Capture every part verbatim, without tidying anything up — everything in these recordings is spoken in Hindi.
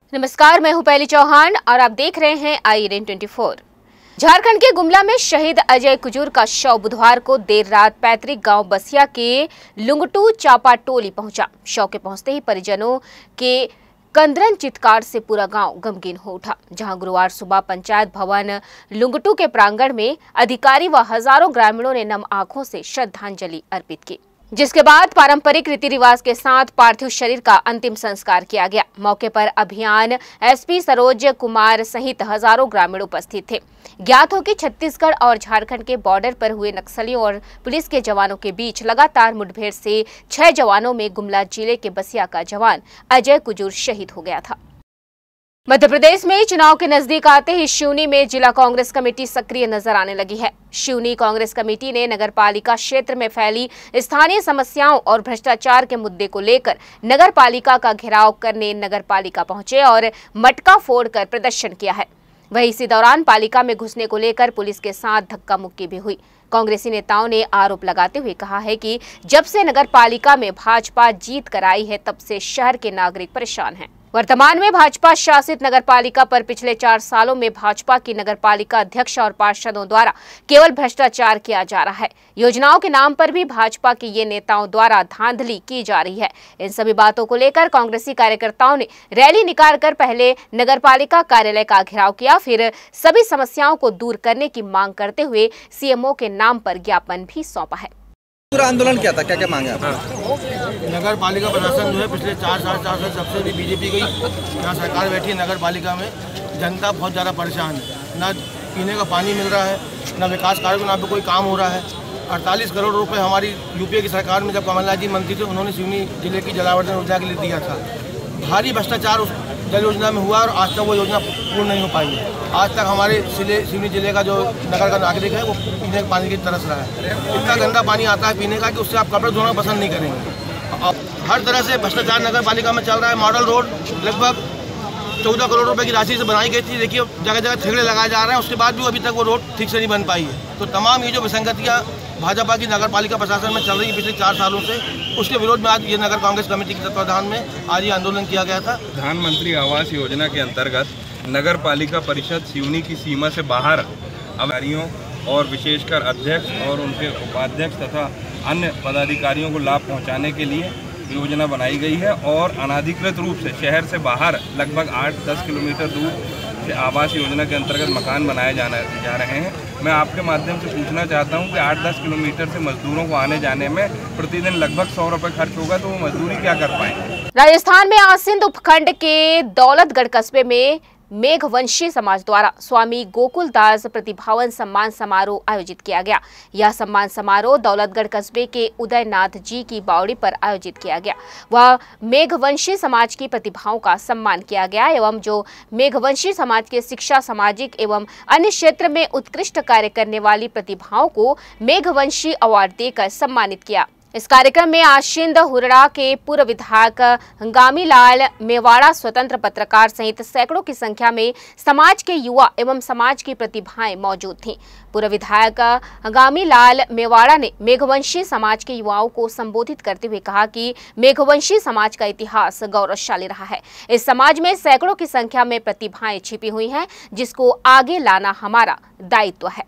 नमस्कार, मैं हूं पहली चौहान और आप देख रहे हैं I in twenty four. Jharkhand के गुमला में शहीद अजय कुजूर का शव बुधवार को देर रात पैतृक गांव बसिया के लुंगटू चापाटोली पहुंचा। शव के पहुंचते ही परिजनों के कंदरन चित्कार से पूरा गांव गमगीन हो उठा। जहां गुरुवार सुबह पंचायत भवन लुंगटू के प्रांगण में अधिकारी व हजारों ग्रामीणों ने नम आंखों से श्रद्धांजलि अर्पित की, जिसके बाद पारंपरिक रीति रिवाज के साथ पार्थिव शरीर का अंतिम संस्कार किया गया। मौके पर अभियान एसपी सरोज कुमार सहित हजारों ग्रामीण उपस्थित थे। ज्ञात हो कि छत्तीसगढ़ और झारखंड के बॉर्डर पर हुए नक्सलियों और पुलिस के जवानों के बीच लगातार मुठभेड़ से छह जवानों में गुमला जिले के बसिया का जवान अजय कुजूर शहीद हो गया था। मध्य प्रदेश में चुनाव के नजदीक आते ही सिवनी में जिला कांग्रेस कमेटी सक्रिय नजर आने लगी है। सिवनी कांग्रेस कमेटी ने नगर पालिका क्षेत्र में फैली स्थानीय समस्याओं और भ्रष्टाचार के मुद्दे को लेकर नगर पालिका का घेराव करने नगर पालिका पहुंचे और मटका फोड़कर प्रदर्शन किया है। वहीं इसी दौरान पालिका में घुसने को लेकर पुलिस के साथ धक्का मुक्की भी हुई। कांग्रेसी नेताओं ने आरोप लगाते हुए कहा है कि जब से नगर पालिका में भाजपा जीत कर आई है तब से शहर के नागरिक परेशान हैं। वर्तमान में भाजपा शासित नगर पालिका पर पिछले चार सालों में भाजपा की नगर पालिका अध्यक्ष और पार्षदों द्वारा केवल भ्रष्टाचार किया जा रहा है। योजनाओं के नाम पर भी भाजपा के ये नेताओं द्वारा धांधली की जा रही है। इन सभी बातों को लेकर कांग्रेसी कार्यकर्ताओं ने रैली निकालकर पहले नगर पालिका कार्यालय का घेराव किया, फिर सभी समस्याओं को दूर करने की मांग करते हुए सीएमओ के नाम पर ज्ञापन भी सौंपा है। पूरा आंदोलन क्या था, क्या क्या मांगे आप? नगर पालिका प्रशासन जो है पिछले चार साढ़े चार साल सबसे भी बीजेपी गई, यहाँ सरकार बैठी है नगर पालिका में, जनता बहुत ज़्यादा परेशान है। ना पीने का पानी मिल रहा है, ना विकास कार्य को, ना पे कोई काम हो रहा है। अड़तालीस करोड़ रुपए हमारी यूपीए की सरकार में जब कमलनाथ जी मंत्री थे उन्होंने सिवनी जिले की जलावर्धन योजना के लिए दिया था। भारी भ्रष्टाचार उस जल योजना में हुआ और आज तक वो योजना पूर्ण नहीं हो पाई है। आज तक हमारे सिवनी जिले का जो नगर का नागरिक है वो पीने के पानी की तरस रहा है। इतना गंदा पानी आता है पीने का कि उससे आप कपड़े धोना पसंद नहीं करेंगे। अब हर तरह से भ्रष्टाचार नगर पालिका में चल रहा है। मॉडल रोड लगभग चौदह करोड़ रुपए की राशि से बनाई गई थी। देखिए जगह जगह ठेके लगाए जा रहे हैं, उसके बाद भी अभी तक वो रोड ठीक से नहीं बन पाई है। तो तमाम ये जो विसंगतियाँ भाजपा की नगर पालिका प्रशासन में चल रही है पिछले चार सालों से, उसके विरोध में आज ये नगर कांग्रेस कमेटी के तत्वाधान में आज ये आंदोलन किया गया था। प्रधानमंत्री आवास योजना के अंतर्गत नगर पालिका परिषद सिवनी की सीमा से बाहर अधिकारियों और विशेषकर अध्यक्ष और उनके उपाध्यक्ष तथा अन्य पदाधिकारियों को लाभ पहुंचाने के लिए योजना बनाई गई है और अनाधिकृत रूप से शहर से बाहर लगभग आठ दस किलोमीटर दूर से आवास योजना के अंतर्गत मकान बनाए जाना जा रहे हैं। मैं आपके माध्यम से पूछना चाहता हूं कि आठ दस किलोमीटर से मजदूरों को आने जाने में प्रतिदिन लगभग सौ रुपए खर्च होगा, तो वो मजदूरी क्या कर पाएंगे? राजस्थान में आज सिंध उपखंड के दौलतगढ़ कस्बे में मेघवंशी समाज द्वारा स्वामी गोकुलदास प्रतिभावन सम्मान समारोह आयोजित किया गया। यह सम्मान समारोह दौलतगढ़ कस्बे के उदयनाथ जी की बावड़ी पर आयोजित किया गया। वह मेघवंशी समाज की प्रतिभाओं का सम्मान किया गया एवं जो मेघवंशी समाज के शिक्षा, सामाजिक एवं अन्य क्षेत्र में उत्कृष्ट कार्य करने वाली प्रतिभाओं को मेघवंशी अवार्ड देकर सम्मानित किया। इस कार्यक्रम में आज सिंध हुरड़ा के पूर्व विधायक हंगामी लाल मेवाड़ा, स्वतंत्र पत्रकार सहित सैकड़ों की संख्या में समाज के युवा एवं समाज की प्रतिभाएं मौजूद थीं। पूर्व विधायक हंगामी लाल मेवाड़ा ने मेघवंशी समाज के युवाओं को संबोधित करते हुए कहा कि मेघवंशी समाज का इतिहास गौरवशाली रहा है। इस समाज में सैकड़ों की संख्या में प्रतिभाएं छिपी हुई हैं, जिसको आगे लाना हमारा दायित्व है।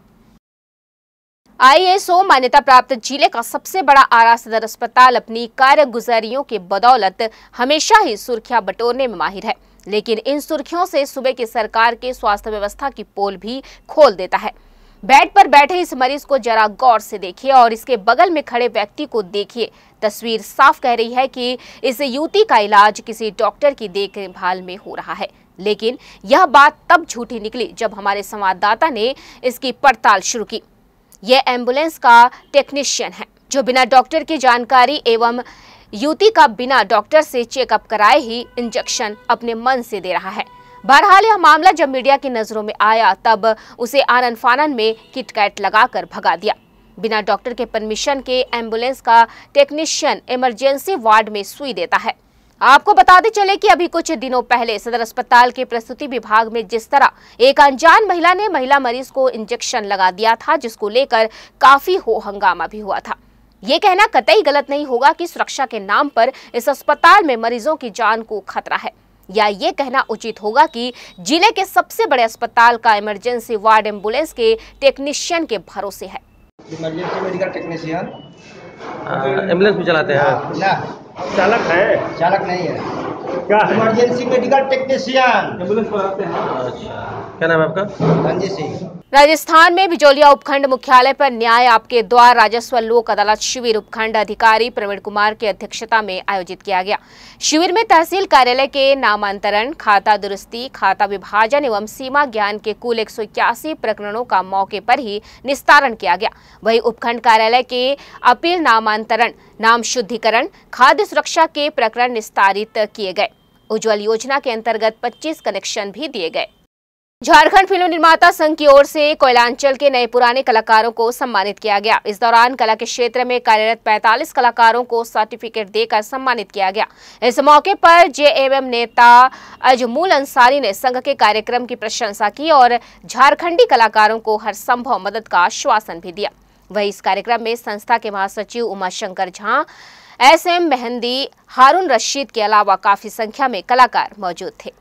आई एस ओ मान्यता प्राप्त जिले का सबसे बड़ा आरा सदर अस्पताल अपनी कारगुजारियों के बदौलत हमेशा ही सुर्खियां बटोरने में माहिर है, लेकिन इन सुर्खियों से सूबे की सरकार के स्वास्थ्य व्यवस्था की पोल भी खोल देता है। बेड पर बैठे इस मरीज को जरा गौर से देखिए और इसके बगल में खड़े व्यक्ति को देखिए। तस्वीर साफ कह रही है कि इस युवती का इलाज किसी डॉक्टर की देखभाल में हो रहा है, लेकिन यह बात तब झूठी निकली जब हमारे संवाददाता ने इसकी पड़ताल शुरू की। यह एम्बुलेंस का टेक्नीशियन है जो बिना डॉक्टर की जानकारी एवं युवती का बिना डॉक्टर से चेकअप कराए ही इंजेक्शन अपने मन से दे रहा है। बहरहाल यह मामला जब मीडिया की नजरों में आया तब उसे आनन फानन में किटकैट लगाकर भगा दिया। बिना डॉक्टर के परमिशन के एम्बुलेंस का टेक्नीशियन इमरजेंसी वार्ड में सुई देता है। आपको बताते चले कि अभी कुछ दिनों पहले सदर अस्पताल के प्रसूति विभाग में जिस तरह एक अनजान महिला ने महिला मरीज को इंजेक्शन लगा दिया था, जिसको लेकर काफी हो हंगामा भी हुआ था। ये कहना कतई गलत नहीं होगा कि सुरक्षा के नाम पर इस अस्पताल में मरीजों की जान को खतरा है। या ये कहना उचित होगा कि जिले के सबसे बड़े अस्पताल का इमरजेंसी वार्ड एम्बुलेंस के टेक्नीशियन के भरोसे है। इमरजेंसी मेडिकल टेक्नीशियन एम्बुलेंस भी चलाते हैं ना, चालक है? चालक नहीं है, क्या है? इमरजेंसी मेडिकल टेक्नीशियन एम्बुलेंस चलाते हैं। अच्छा, क्या नाम है आपका? रंजीत सिंह। राजस्थान में बिजोलिया उपखंड मुख्यालय पर न्याय आपके द्वार राजस्व लोक अदालत शिविर उपखंड अधिकारी प्रवीण कुमार की अध्यक्षता में आयोजित किया गया। शिविर में तहसील कार्यालय के नामांतरण, खाता दुरुस्ती, खाता विभाजन एवं सीमा ज्ञान के कुल एक सौ इक्यासी प्रकरणों का मौके पर ही निस्तारण किया गया। वहीं उपखंड कार्यालय के अपील, नामांतरण, नाम शुद्धिकरण, खाद्य सुरक्षा के प्रकरण निस्तारित किए गए। उज्ज्वल योजना के अंतर्गत पच्चीस कनेक्शन भी दिए गए। झारखंड फिल्म निर्माता संघ की ओर से कोयलांचल के नए पुराने कलाकारों को सम्मानित किया गया। इस दौरान कला के क्षेत्र में कार्यरत पैंतालीस कलाकारों को सर्टिफिकेट देकर सम्मानित किया गया। इस मौके पर जेएमएम नेता अजमुल अंसारी ने संघ के कार्यक्रम की प्रशंसा की और झारखंडी कलाकारों को हर संभव मदद का आश्वासन भी दिया। वहीं इस कार्यक्रम में संस्था के महासचिव उमाशंकर झा, एस एम मेहंदी, हारून रशीद के अलावा काफी संख्या में कलाकार मौजूद थे।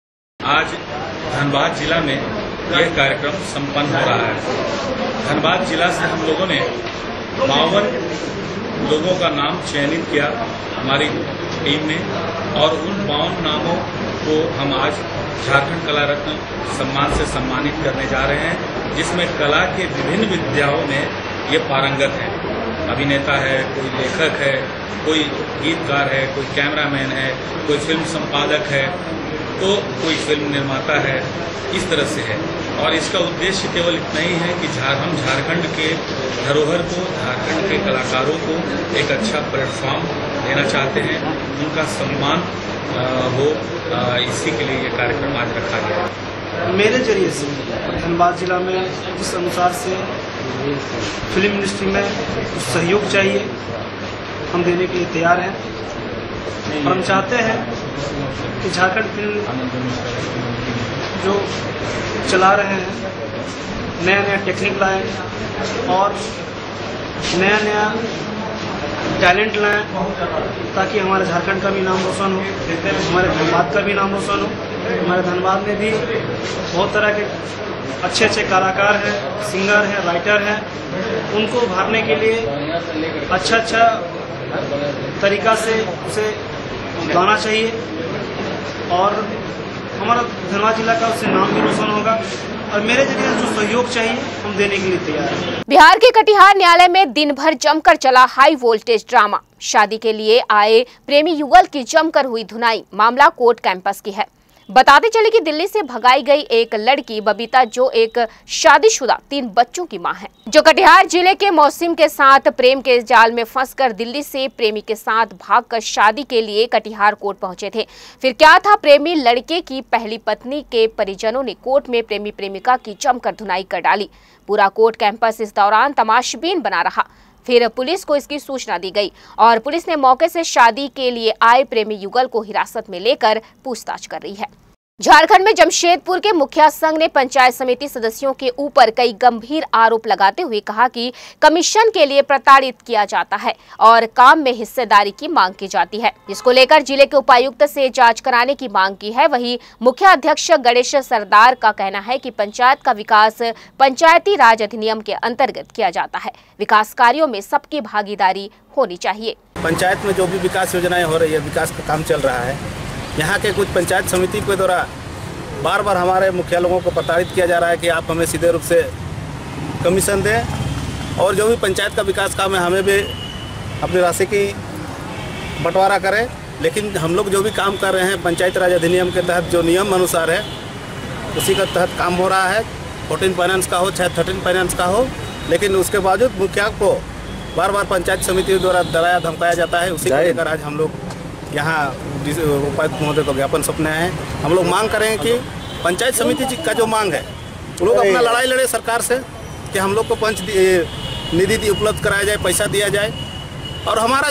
आज धनबाद जिला में यह कार्यक्रम संपन्न हो रहा है। धनबाद जिला से हम लोगों ने बावन लोगों का नाम चयनित किया हमारी टीम ने, और उन बावन नामों को हम आज झारखंड कला रत्न सम्मान से सम्मानित करने जा रहे हैं, जिसमें कला के विभिन्न विधाओं में ये पारंगत हैं। अभिनेता है, कोई लेखक है, कोई गीतकार है, कोई कैमरामैन है, कोई फिल्म संपादक है, तो कोई फिल्म निर्माता है, इस तरह से है। और इसका उद्देश्य केवल इतना ही है कि हम झारखंड के धरोहर को, झारखंड के कलाकारों को एक अच्छा प्लेटफॉर्म देना चाहते हैं, उनका सम्मान हो, इसी के लिए ये कार्यक्रम आज रखा गया है। मेरे जरिए से धनबाद जिला में जिस अनुसार से फिल्म इंडस्ट्री में कुछ सहयोग चाहिए, हम देने के लिए तैयार हैं। और हम चाहते हैं कि झारखंड फिल्म जो चला रहे हैं, नया नया टेक्निक लाएं और नया नया टैलेंट लाएं, ताकि हमारे झारखंड का भी नाम रोशन हो, हमारे धनबाद का भी नाम रोशन हो। हमारे धनबाद में भी बहुत तरह के अच्छे अच्छे कलाकार हैं, सिंगर हैं, राइटर हैं, उनको उभारने के लिए अच्छा अच्छा तरीका से उसे गाना चाहिए और हमारा धनबाद जिला का उससे नाम भी रोशन होगा। और मेरे जरिए जो सहयोग चाहिए हम देने के लिए तैयार हैं। बिहार के कटिहार न्यायालय में दिन भर जमकर चला हाई वोल्टेज ड्रामा। शादी के लिए आए प्रेमी युगल की जमकर हुई धुनाई। मामला कोर्ट कैंपस की है। बताते चले कि दिल्ली से भगाई गई एक लड़की बबीता, जो एक शादीशुदा तीन बच्चों की मां है, जो कटिहार जिले के मौसिम के साथ प्रेम के जाल में फंसकर दिल्ली से प्रेमी के साथ भागकर शादी के लिए कटिहार कोर्ट पहुंचे थे। फिर क्या था, प्रेमी लड़के की पहली पत्नी के परिजनों ने कोर्ट में प्रेमी प्रेमिका की जमकर धुनाई कर डाली। पूरा कोर्ट कैंपस इस दौरान तमाशबीन बना रहा। फिर पुलिस को इसकी सूचना दी गई और पुलिस ने मौके से शादी के लिए आए प्रेमी युगल को हिरासत में लेकर पूछताछ कर रही है। झारखंड में जमशेदपुर के मुखिया संघ ने पंचायत समिति सदस्यों के ऊपर कई गंभीर आरोप लगाते हुए कहा कि कमीशन के लिए प्रताड़ित किया जाता है और काम में हिस्सेदारी की मांग की जाती है, जिसको लेकर जिले के उपायुक्त से जांच कराने की मांग की है। वहीं मुख्य अध्यक्ष गणेश सरदार का कहना है कि पंचायत का विकास पंचायती राज अधिनियम के अंतर्गत किया जाता है। विकास कार्यों में सबकी भागीदारी होनी चाहिए। पंचायत में जो भी विकास योजनाएं हो रही है, विकास का काम चल रहा है, यहाँ के कुछ पंचायत समिति के द्वारा बार बार हमारे मुखिया लोगों को प्रताड़ित किया जा रहा है कि आप हमें सीधे रूप से कमीशन दें और जो भी पंचायत का विकास काम है हमें भी अपनी राशि की बंटवारा करें। लेकिन हम लोग जो भी काम कर रहे हैं पंचायत राज अधिनियम के तहत जो नियम अनुसार है उसी के तहत काम हो रहा है। फोर्टीन फाइनेंस का हो चाहे थर्टीन फाइनेंस का हो, लेकिन उसके बावजूद मुखिया को बार बार पंचायत समिति द्वारा डराया धमकाया जाता है। उसी को लेकर आज हम लोग यहाँ उपायुक्त महोदय को ज्ञापन सौंपने आए हैं। हम लोग मांग करें कि पंचायत समिति का जो मांग है वो लोग अपना लड़ाई लड़े सरकार से कि हम लोग को पंच निधि उपलब्ध कराया जाए, पैसा दिया जाए और हमारा जो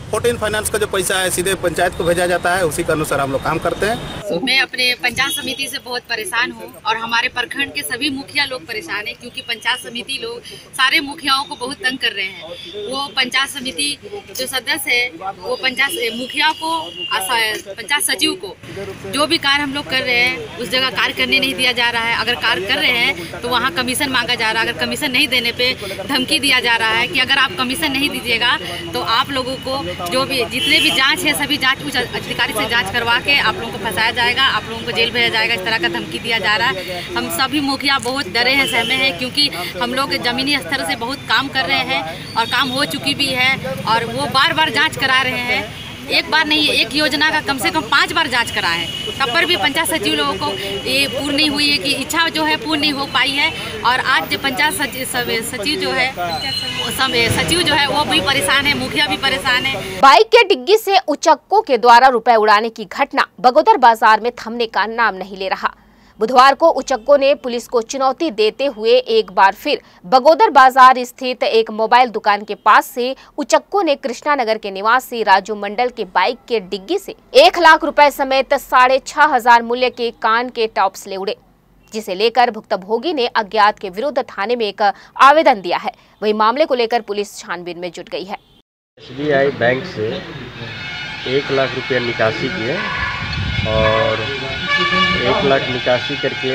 फोर्टीन फाइनेंस का जो पैसा है सीधे पंचायत को भेजा जाता है, उसी के अनुसार हम लोग काम करते हैं। मैं अपने पंचायत समिति से बहुत परेशान हूँ और हमारे प्रखंड के सभी मुखिया लोग परेशान हैं, क्योंकि पंचायत समिति लोग सारे मुखियाओं को बहुत तंग कर रहे हैं। वो पंचायत समिति जो सदस्य है वो पंचायत मुखिया को, पंचायत सचिव को जो भी कार्य हम लोग कर रहे हैं उस जगह कार्य करने नहीं दिया जा रहा है। अगर कार्य कर रहे हैं तो वहाँ कमीशन मांगा जा रहा है। अगर कमीशन नहीं देने पे धमकी दिया जा रहा है कि अगर आप कमीशन नहीं दीजिएगा तो आप लोगों को जो भी जितने भी जांच है सभी जांच उच्च अधिकारी से जांच करवा के आप लोगों को फंसाया जाएगा, आप लोगों को जेल भेजा जाएगा। इस तरह का धमकी दिया जा रहा है। हम सभी मुखिया बहुत डरे हैं, सहमे हैं, क्योंकि हम लोग जमीनी स्तर से बहुत काम कर रहे हैं और काम हो चुकी भी है और वो बार बार जाँच करा रहे हैं। एक बार नहीं, एक योजना का कम से कम पाँच बार जांच करा है, तब पर भी पंचायत सचिव लोगों को ये पूर्ण नहीं हुई है कि इच्छा जो है पूर्ण नहीं हो पाई है। और आज जो पंचायत सचिव जो है सचिव जो है वो भी परेशान है, मुखिया भी परेशान है। बाइक के डिग्गी से उचक्कों के द्वारा रुपए उड़ाने की घटना बगोदर बाजार में थमने का नाम नहीं ले रहा। बुधवार को उचक्कों ने पुलिस को चुनौती देते हुए एक बार फिर बगोदर बाजार स्थित एक मोबाइल दुकान के पास से उचक्कों ने कृष्णा नगर के निवासी राजू मंडल के बाइक के डिग्गी से एक लाख रुपए समेत साढ़े छह हजार मूल्य के कान के टॉप्स ले उड़े, जिसे लेकर भुक्तभोगी ने अज्ञात के विरुद्ध थाने में एक आवेदन दिया है। वही मामले को लेकर पुलिस छानबीन में जुट गई है। एस बी आई बैंक से एक लाख रुपया निकासी किए और एक लाख निकासी करके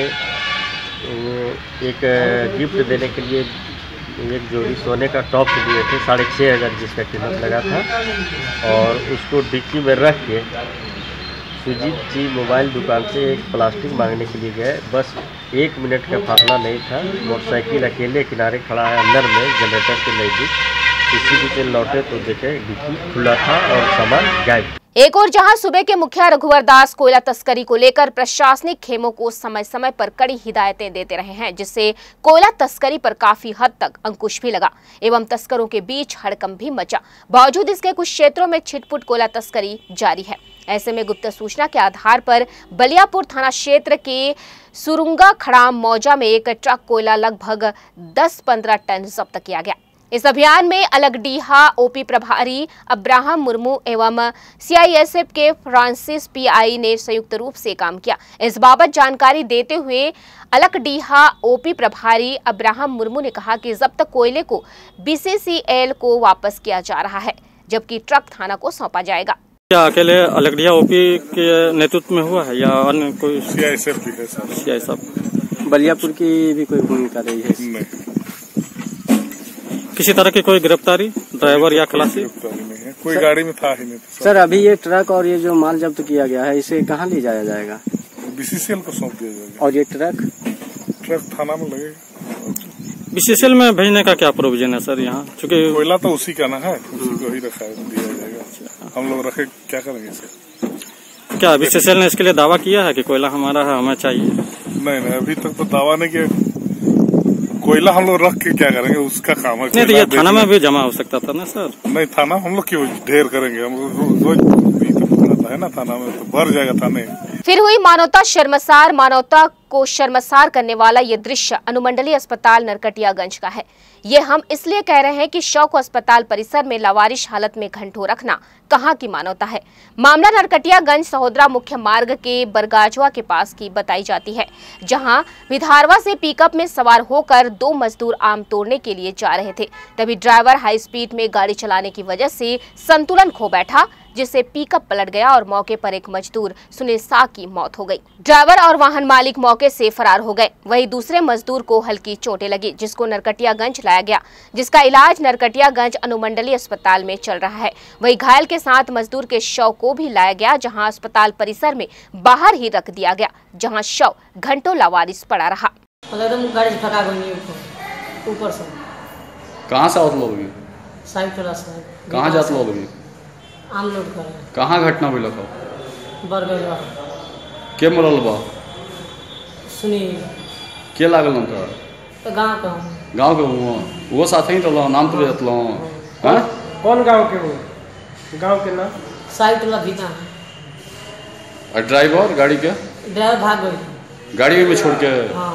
एक गिफ्ट देने के लिए एक जोड़ी सोने का टॉप दिए थे, साढ़े छः हज़ार जिसका कीमत लगा था, और उसको डिक्की में रख के सुजीत जी मोबाइल दुकान से एक प्लास्टिक मांगने के लिए गए। बस एक मिनट का फासला नहीं था, मोटरसाइकिल अकेले किनारे खड़ा है अंदर में जनरेटर के नज़दीक। इसी बीच लौटे तो देखे डिक्की खुला था और सामान गायब। एक और जहां सुबह के मुखिया रघुवर दास कोयला तस्करी को लेकर प्रशासनिक खेमों को समय समय पर कड़ी हिदायतें देते रहे हैं, जिससे कोयला तस्करी पर काफी हद तक अंकुश भी लगा एवं तस्करों के बीच हड़कंप भी मचा। बावजूद इसके कुछ क्षेत्रों में छिटपुट कोयला तस्करी जारी है। ऐसे में गुप्त सूचना के आधार पर बलियापुर थाना क्षेत्र के सुरुंगा खड़ाम मौजा में एक ट्रक कोयला लगभग दस पंद्रह टन जब्त किया गया। इस अभियान में अलगडीहा ओपी प्रभारी अब्राहम मुर्मू एवं सीआईएसएफ के फ्रांसिस पीआई ने संयुक्त रूप से काम किया। इस बाबत जानकारी देते हुए अलगडीहा ओपी प्रभारी अब्राहम मुर्मू ने कहा कि जब्त कोयले को बीसीसीएल को वापस किया जा रहा है, जबकि ट्रक थाना को सौंपा जाएगा। क्या अकेले अलगडीहा ओपी के नेतृत्व में हुआ है या अन्य कोई? सीआईएसएफ भी है सर। सीआईएसएफ बलियापुर की भी कोई भूमिका रही है इसमें? किसी तरह की कोई गिरफ्तारी ड्राइवर या खलासी? कोई गाड़ी में था ही नहीं। सर अभी ये ट्रक और ये जो माल जब्त किया गया है इसे कहाँ ले जाया जाएगा? बीसीसीएल को सौंप दिया जाएगा। और ये ट्रक ट्रक थाना में लगेगा। बीसीसीएल में भेजने का क्या प्रोविजन है सर यहाँ? चूँकि कोयला तो उसी का ना है, उसी को ही रखा दिया जाएगा। हम लोग रखे क्या करेंगे सर? क्या बीसीसीएल ने इसके लिए दावा किया है कि कोयला हमारा है, हमें चाहिए? नहीं नहीं, अभी तक तो दावा नहीं किया। कोयला हम लोग रख के क्या करेंगे, उसका काम है। नहीं तो ये थाना में भी जमा हो सकता था ना सर? नहीं, थाना हम लोग क्यों ढेर करेंगे, हम रोज रहता है ना थाना में, तो भर जाएगा थाने। फिर हुई मानवता शर्मसार। मानवता को शर्मसार करने वाला ये दृश्य अनुमंडलीय अस्पताल नरकटियागंज का है। ये हम इसलिए कह रहे हैं कि शव को अस्पताल परिसर में लावारिश हालत में घंटों रखना कहाँ की मानवता है। मामला नरकटियागंज सहोदरा मुख्य मार्ग के बरगाजवा के पास की बताई जाती है, जहां विधारवा से पिकअप में सवार होकर दो मजदूर आम तोड़ने के लिए जा रहे थे। तभी ड्राइवर हाई स्पीड में गाड़ी चलाने की वजह से संतुलन खो बैठा, जिससे पिकअप पलट गया और मौके पर एक मजदूर सुनील सा की मौत हो गई। ड्राइवर और वाहन मालिक मौके से फरार हो गए। वहीं दूसरे मजदूर को हल्की चोटें लगी, जिसको नरकटियागंज लाया गया, जिसका इलाज नरकटियागंज अनुमंडलीय अस्पताल में चल रहा है। वहीं घायल के साथ मजदूर के शव को भी लाया गया, जहां अस्पताल परिसर में बाहर ही रख दिया गया, जहां शव घंटों लावारिस पड़ा रहा। ऊपर से कहाँ से आवत लोग? कहाँ जात लोग? आम लोग कर कहाँ घटना हुई लखो? बरगजवा। के मरल बा? सुनी के लागल उनका? तो गांव का गांव के हुआ वो साथ ही रहलो, नाम तो लेत लो हैं? कौन गांव के हो? गांव के नाम साइतला भीता। और ड्राइवर गाड़ी के? ड्राइवर भाग गई गाड़ी में छोड़ के। हां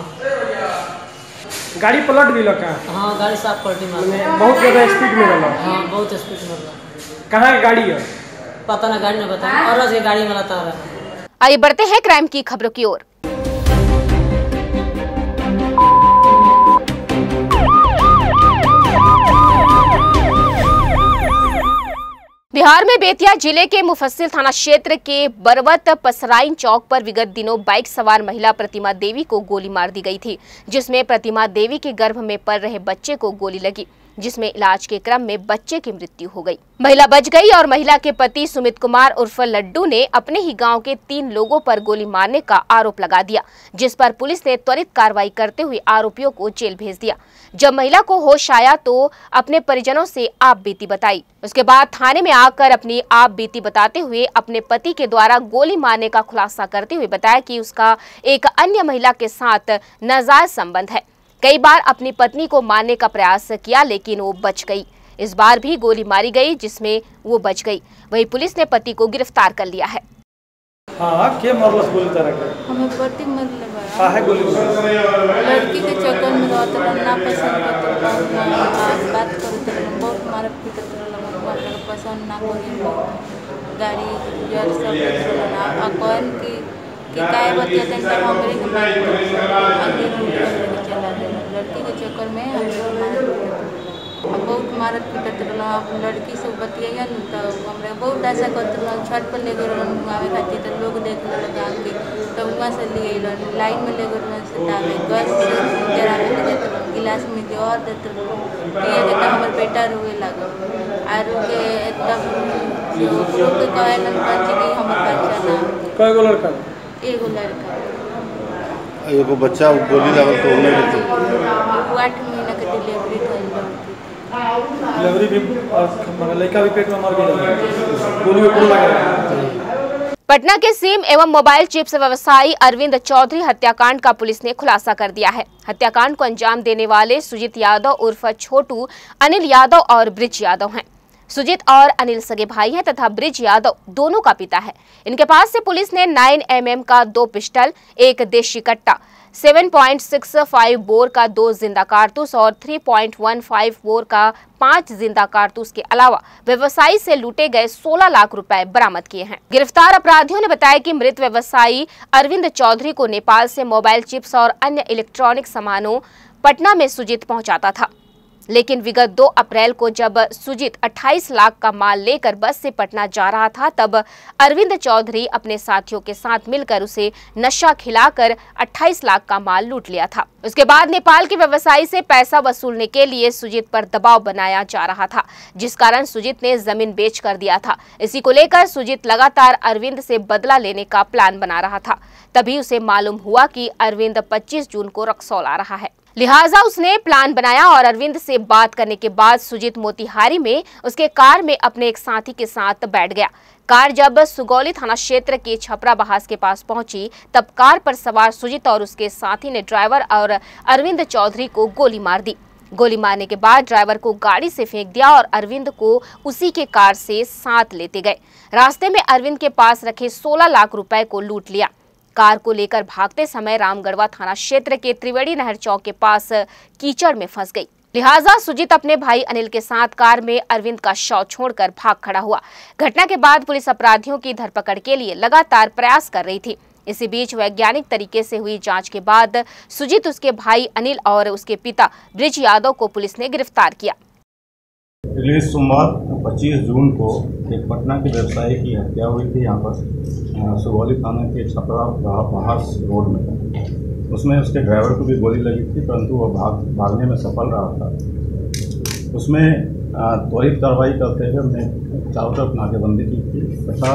गाड़ी पलट गई लका? हां गाड़ी साफ पलटी मार। बहुत ज्यादा स्पीड में रहला? हां बहुत स्पीड में रहला। कहाँ की गाड़ी है? पता ना, गाड़ी ना बता और से गाड़ी में लता रहा। आइए बढ़ते हैं क्राइम की खबरों की ओर। बिहार में बेतिया जिले के मुफस्सिल थाना क्षेत्र के बरवत पसराइन चौक पर विगत दिनों बाइक सवार महिला प्रतिमा देवी को गोली मार दी गई थी, जिसमें प्रतिमा देवी के गर्भ में पल रहे बच्चे को गोली लगी, जिसमें इलाज के क्रम में बच्चे की मृत्यु हो गई। महिला बच गई और महिला के पति सुमित कुमार उर्फ लड्डू ने अपने ही गांव के तीन लोगों पर गोली मारने का आरोप लगा दिया, जिस पर पुलिस ने त्वरित कार्रवाई करते हुए आरोपियों को जेल भेज दिया। जब महिला को होश आया तो अपने परिजनों से आप बीती बताई। उसके बाद थाने में आकर अपनी आप बीती बताते हुए अपने पति के द्वारा गोली मारने का खुलासा करते हुए बताया कि उसका एक अन्य महिला के साथ नाजायज संबंध है। कई बार अपनी पत्नी को मारने का प्रयास किया लेकिन वो बच गई। इस बार भी गोली मारी गई जिसमें वो बच गई। वहीं पुलिस ने पति को गिरफ्तार कर लिया है। हाँ, के मरलस गोली तरह के? हमें पति मरले बा। काहे गोली मारी? लड़की के चक्कर में रहत रहन, ना पसंद करत रहन, बात करत रहन, बहुत मारत पीटत रहन, हमरा पसंद ना करी, गाड़ी जर सब रहन। आ कौन की कि काय बतियत है सब हमरे के बात आगे चला दे। लड़की के चक्कर में हम बहुत मारत पीटत रहन। अब लड़की से बतिया न तो हमरा बहुत आशा करत रहन, छत पर ले गए रहन घुमावे खातिर, तो लोग देख लेलक आके, तो वहाँ से ले गए लाइन में ले गए रहन सतावे, गैस जरावे ले देते रहन, गिलास में दे और देते रहन। ये के तो हमर बेटा रोए लागल आरो के तब लोग के कहे न पंच की हमर बच्चा ना। कय गो लड़का? एगो लड़का। एगो बच्चा गोली लागल तो उन्हें आठ महीना के डिलीवरी भइल बा। डिलीवरी भी और लड़का भी पेट में मर गया, गोली में गोली लगा। पटना के सिम एवं मोबाइल चिप्स व्यवसायी अरविंद चौधरी हत्याकांड का पुलिस ने खुलासा कर दिया है। हत्याकांड को अंजाम देने वाले सुजीत यादव उर्फ छोटू, अनिल यादव और ब्रिज यादव हैं। सुजीत और अनिल सगे भाई हैं तथा ब्रिज यादव दोनों का पिता है। इनके पास से पुलिस ने नौ एम एम का दो पिस्टल, एक देशी कट्टा, सात पॉइंट छह पाँच बोर का दो जिंदा कारतूस और तीन पॉइंट एक पाँच बोर का पांच जिंदा कारतूस के अलावा व्यवसायी से लूटे गए सोलह लाख रुपए बरामद किए हैं। गिरफ्तार अपराधियों ने बताया कि मृत व्यवसायी अरविंद चौधरी को नेपाल से मोबाइल चिप्स और अन्य इलेक्ट्रॉनिक सामानों पटना में सुजीत पहुंचाता था, लेकिन विगत दो अप्रैल को जब सुजीत अट्ठाईस लाख का माल लेकर बस से पटना जा रहा था, तब अरविंद चौधरी अपने साथियों के साथ मिलकर उसे नशा खिलाकर अट्ठाईस लाख का माल लूट लिया था। उसके बाद नेपाल के व्यवसायी से पैसा वसूलने के लिए सुजीत पर दबाव बनाया जा रहा था, जिस कारण सुजीत ने जमीन बेच कर दिया था। इसी को लेकर सुजीत लगातार अरविंद से बदला लेने का प्लान बना रहा था। तभी उसे मालूम हुआ कि अरविंद पच्चीस जून को रक्सौल आ रहा है, लिहाजा उसने प्लान बनाया और अरविंद से बात करने के बाद सुजीत मोतिहारी में उसके कार में अपने एक साथी के साथ बैठ गया। कार जब सुगौली थाना क्षेत्र के छपरा बहास के पास पहुंची, तब कार पर सवार सुजीत और उसके साथी ने ड्राइवर और अरविंद चौधरी को गोली मार दी। गोली मारने के बाद ड्राइवर को गाड़ी से फेंक दिया और अरविंद को उसी के कार से साथ लेते गए। रास्ते में अरविंद के पास रखे सोलह लाख रुपए को लूट लिया। कार को लेकर भागते समय रामगढ़वा थाना क्षेत्र के त्रिवेणी नहर चौक के पास कीचड़ में फंस गई। लिहाजा सुजीत अपने भाई अनिल के साथ कार में अरविंद का शव छोड़कर भाग खड़ा हुआ। घटना के बाद पुलिस अपराधियों की धरपकड़ के लिए लगातार प्रयास कर रही थी। इसी बीच वैज्ञानिक तरीके से हुई जांच के बाद सुजीत, उसके भाई अनिल और उसके पिता ब्रिज यादव को पुलिस ने गिरफ्तार किया। पिछले सोमवार पच्चीस जून को एक पटना के व्यवसायी की हत्या हुई थी यहाँ पर सुगौली थाना के छपरा बहास रोड में। उसमें उसके ड्राइवर को भी गोली लगी थी, परंतु वह भाग भागने में सफल रहा था। उसमें त्वरित कार्रवाई करते हुए हमने चारों तरफ नाकेबंदी की थी तथा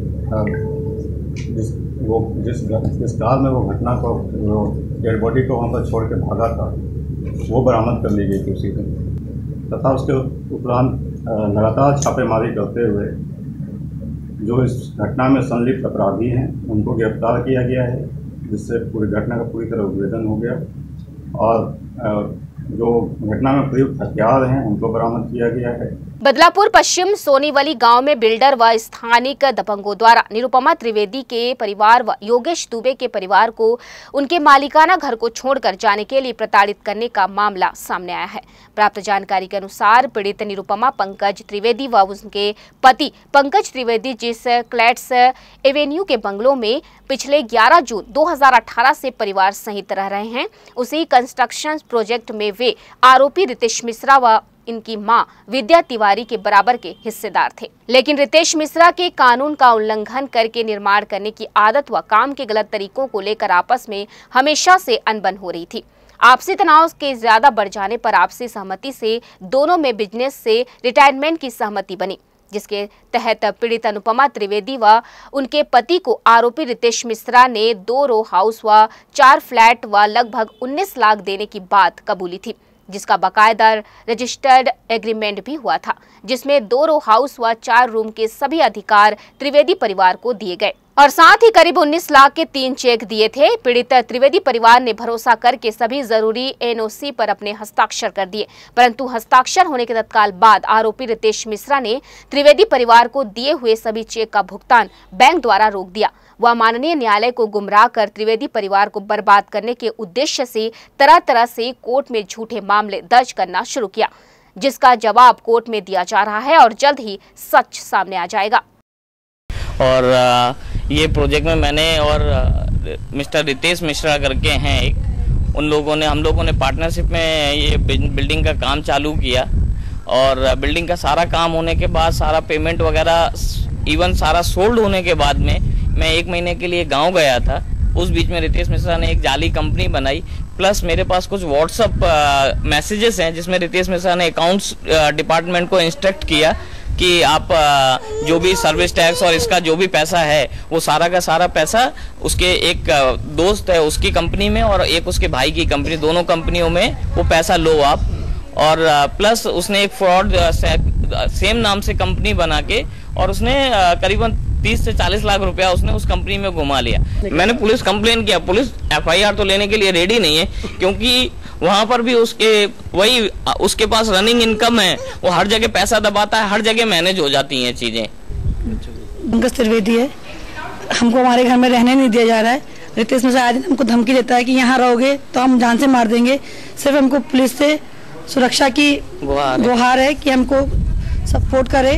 जिस वो जिस जिस कार में वो घटना को डेड बॉडी को वहाँ पर छोड़ के भागा था, वो बरामद कर ली गई थी उसी दिन। तथा उसके उपरांत लगातार छापेमारी करते हुए जो इस घटना में संलिप्त अपराधी हैं उनको गिरफ्तार किया गया है, जिससे पूरी घटना का पूरी तरह उद्भेदन हो गया और जो घटना में प्रयुक्त हथियार हैं उनको बरामद किया गया है। बदलापुर पश्चिम सोनीवली गांव में बिल्डर व स्थानिक दबंगों द्वारा निरुपमा त्रिवेदी के परिवार व योगेश दुबे के परिवार को उनके मालिकाना घर को छोड़कर जाने के लिए प्रताड़ित करने का मामला सामने आया है। प्राप्त जानकारी के अनुसार पीड़ित निरुपमा पंकज त्रिवेदी व उनके पति पंकज त्रिवेदी जिस क्लैट्स एवेन्यू के बंगलों में पिछले ग्यारह जून दो हज़ार अठारह से परिवार सहित रह रहे हैं, उसी कंस्ट्रक्शन प्रोजेक्ट में वे आरोपी रितेश मिश्रा व इनकी मां विद्या तिवारी के बराबर के हिस्सेदार थे। लेकिन रितेश मिश्रा के कानून का उल्लंघन करके निर्माण करने की आदत व काम के गलत तरीकों को लेकर आपस में हमेशा से अनबन हो रही थी। आपसी तनाव के ज्यादा बढ़ जाने पर आपसी सहमति से दोनों में बिजनेस से रिटायरमेंट की सहमति बनी, जिसके तहत पीड़ित अनुपमा त्रिवेदी व उनके पति को आरोपी रितेश मिश्रा ने दो रो हाउस व चार फ्लैट व लगभग उन्नीस लाख देने की बात कबूली थी, जिसका बाकायदा रजिस्टर्ड एग्रीमेंट भी हुआ था, जिसमें दो रो हाउस व चार रूम के सभी अधिकार त्रिवेदी परिवार को दिए गए और साथ ही करीब उन्नीस लाख के तीन चेक दिए थे। पीड़ित त्रिवेदी परिवार ने भरोसा करके सभी जरूरी एनओसी पर अपने हस्ताक्षर कर दिए, परंतु हस्ताक्षर होने के तत्काल बाद आरोपी रितेश मिश्रा ने त्रिवेदी परिवार को दिए हुए सभी चेक का भुगतान बैंक द्वारा रोक दिया। वह माननीय न्यायालय को गुमराह कर त्रिवेदी परिवार को बर्बाद करने के उद्देश्य से तरह तरह से कोर्ट में झूठे मामले दर्ज करना शुरू किया, जिसका जवाब कोर्ट में दिया जा रहा है और जल्द ही सच सामने आ जाएगा। और ये प्रोजेक्ट में मैंने और मिस्टर रितेश मिश्रा करके हैं एक, उन लोगों ने हम लोगों ने पार्टनरशिप में ये बिल्डिंग का काम चालू किया और बिल्डिंग का सारा काम होने के बाद सारा पेमेंट वगैरह इवन सारा सोल्ड होने के बाद में मैं एक महीने के लिए गांव गया था। उस बीच में रितेश मिश्रा ने एक जाली कंपनी बनाई, प्लस मेरे पास कुछ व्हाट्सअप मैसेजेस हैं जिसमें रितेश मिश्रा ने अकाउंट्स डिपार्टमेंट को इंस्ट्रक्ट किया कि आप जो भी सर्विस टैक्स और इसका जो भी पैसा है वो सारा का सारा पैसा उसके एक दोस्त है उसकी कंपनी में और एक उसके भाई की कंपनी, दोनों कंपनियों में वो पैसा लो आप। और प्लस उसने एक फ्रॉड सेम नाम से कंपनी बना के और उसने करीबन तीस से चालीस लाख रुपया उसने उस कंपनी में घुमा लिया। मैंने पुलिस कंप्लेन किया, पुलिस एफआईआर तो लेने के लिए रेडी नहीं है क्योंकि वहाँ पर भी उसके वही उसके पास रनिंग इनकम है, वो हर जगह पैसा दबाता है, हर जगह मैनेज हो जाती हैं चीजें। पंकज त्रिवेदी है, हमको हमारे घर में रहने नहीं दिया जा रहा है। रितेश मिश्रा आज हमको धमकी देता है कि यहाँ रहोगे तो हम जान से मार देंगे। सिर्फ हमको पुलिस से सुरक्षा की गुहार है कि हमको सपोर्ट करे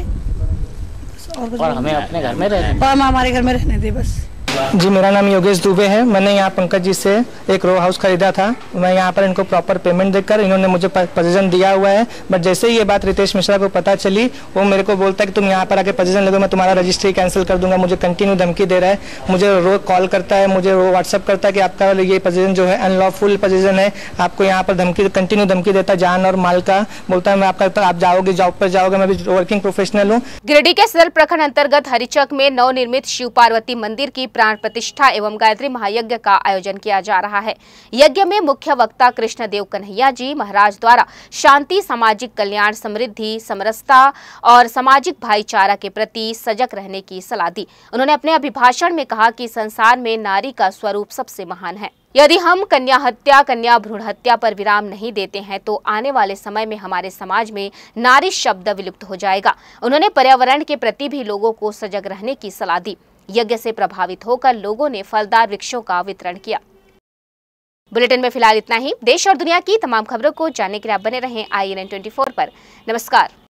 और, और हमें अपने घर में रहने और हम हमारे घर में रहने दे बस। जी, मेरा नाम योगेश दुबे है। मैंने यहाँ पंकज जी से एक रो हाउस खरीदा था। मैं यहाँ पर इनको प्रॉपर पेमेंट देकर इन्होंने मुझे पोजीशन दिया हुआ है, बट जैसे ही ये बात रितेश मिश्रा को पता चली वो मेरे को बोलता है कि तुम यहाँ पर आके पोजीशन ले दो, मैं तुम्हारा रजिस्ट्री कैंसिल कर दूंगा। मुझे कंटिन्यू धमकी दे रहा है, मुझे रोज कॉल करता है, मुझे व्हाट्सअप करता है कि आपका ये पोजीशन जो है अनलॉफुल पोजीशन है, आपको यहाँ पर धमकी कंटिन्यू धमकी देता है जान और माल का। बोलता है मैं आपका आप जाओगे जॉब पर जाओगे, मैं भी वर्किंग प्रोफेशनल हूँ। गिरिडीह के सदर प्रखंड अंतर्गत हरिचक में नवनिर्मित शिव पार्वती मंदिर की प्राण प्रतिष्ठा एवं गायत्री महायज्ञ का आयोजन किया जा रहा है। यज्ञ में मुख्य वक्ता कृष्ण देव कन्हैया जी महाराज द्वारा शांति, सामाजिक कल्याण, समृद्धि, समरसता और सामाजिक भाईचारा के प्रति सजग रहने की सलाह दी। उन्होंने अपने अभिभाषण में कहा कि संसार में नारी का स्वरूप सबसे महान है। यदि हम कन्या हत्या, कन्या भ्रूण हत्या पर विराम नहीं देते हैं तो आने वाले समय में हमारे समाज में नारी शब्द विलुप्त हो जाएगा। उन्होंने पर्यावरण के प्रति भी लोगों को सजग रहने की सलाह दी। यज्ञ से प्रभावित होकर लोगों ने फलदार वृक्षों का वितरण किया। बुलेटिन में फिलहाल इतना ही। देश और दुनिया की तमाम खबरों को जानने के लिए आप बने रहें आई एन एन चौबीस पर। नमस्कार।